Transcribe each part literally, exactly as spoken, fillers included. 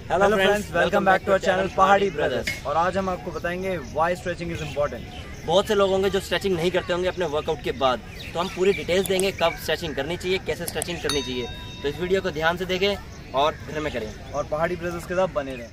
Hello friends, welcome back to our channel Pahadi brothers. और आज हम आपको बताएंगे व्हाई स्ट्रेचिंग इज इम्पोर्टेंट। बहुत से लोग होंगे जो स्ट्रेचिंग नहीं करते होंगे अपने वर्कआउट के बाद, तो हम पूरी डिटेल्स देंगे कब स्ट्रेचिंग करनी चाहिए, कैसे स्ट्रेचिंग करनी चाहिए। तो इस वीडियो को ध्यान से देखें और घर में करें और पहाड़ी ब्रदर्स के साथ बने रहें।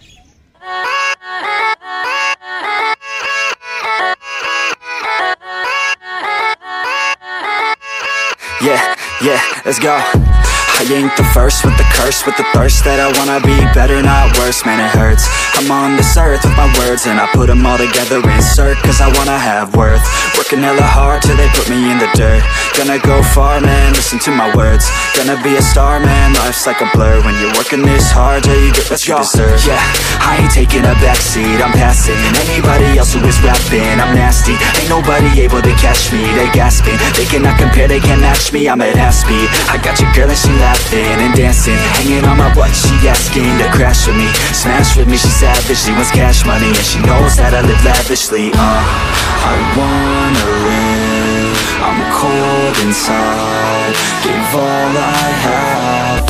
Yeah, yeah, let's go. I ain't the first with the curse, with the thirst that I wanna be better, not worse, man it hurts. I'm on this earth with my words and I put them all together, insert, cause I wanna have worth. Working hella hard till they put me in the dirt. Gonna go far, man, listen to my words. Gonna be a star, man, life's like a blur. When you're working this hard, yeah, you get what you deserve. Yeah, I ain't taking a backseat, I'm passing anybody else who is rapping. I'm nasty, ain't nobody able to catch me. They gasping, they cannot compare, they can't match me. I'm at half speed, I got your girl and she laughing and dancing, hanging on my butt, she asking to crash with me, smash with me, she savage, she wants cash money, and she knows that I live lavishly. Uh, I wanna live, I'm cold inside, give all I have.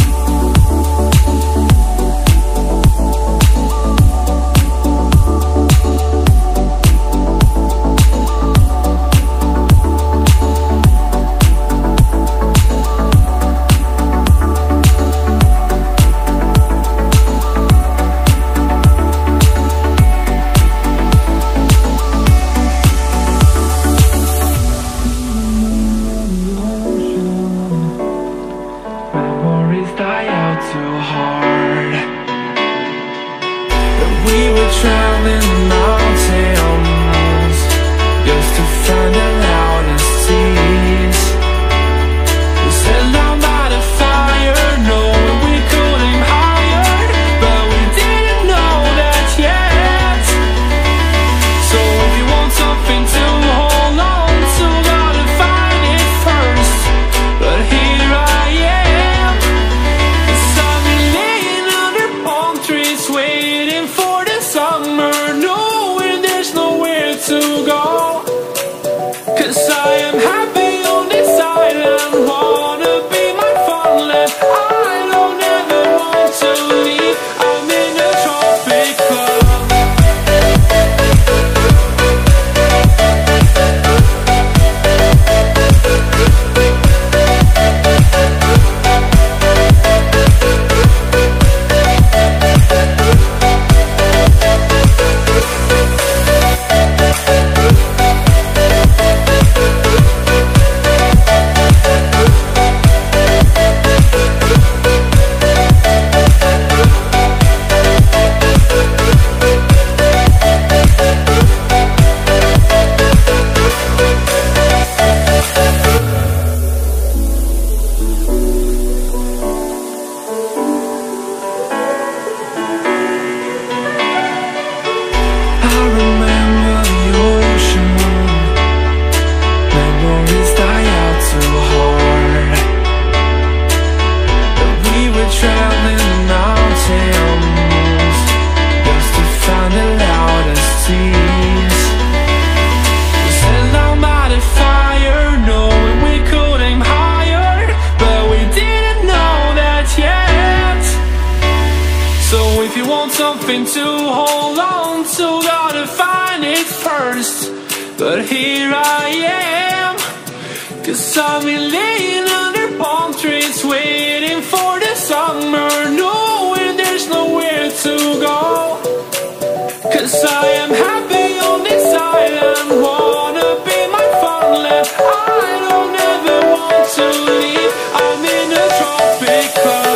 Too hard. We were traveling mountains just to find the loudest seas. We set down by the fire, knowing we could aim higher, but we didn't know that yet. So if you want something to hold on to, gotta find it first. But here I am, waiting for the summer, knowing there's nowhere to go. Cause I am happy on this island, wanna be my farmland. I don't ever want to leave, I'm in a tropic club. If you want something to hold on to, gotta find it first. But here I am, cause I've been laying under palm trees, waiting for the summer, knowing there's nowhere to go. Cause I am happy on this island, wanna be my farmland. I don't ever want to leave, I'm in a tropic club.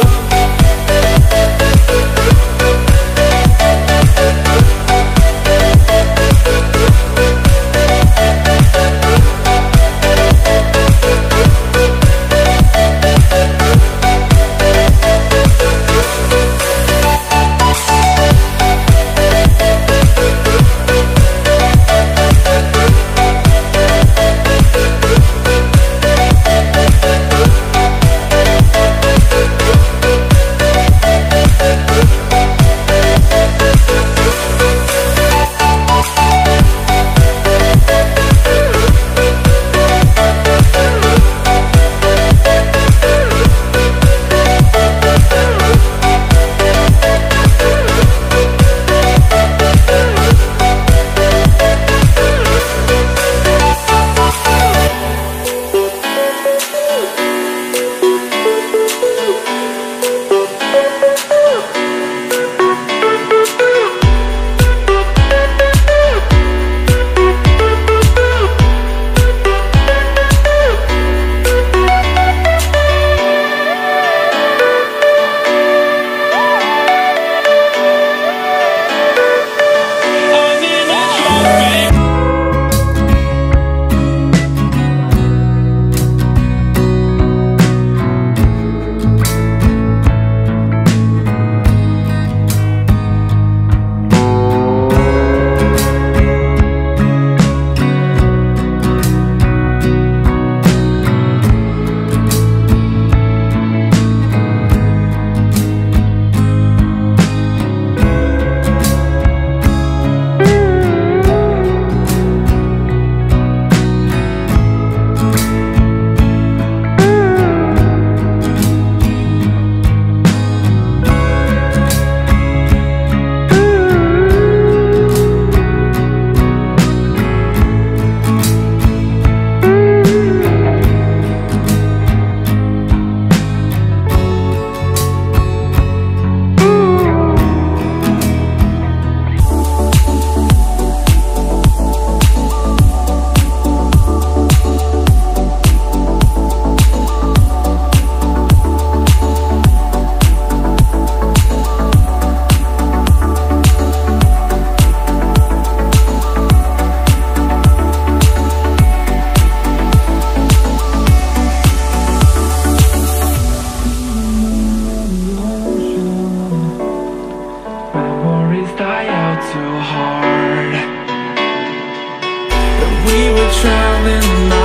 traveling the night.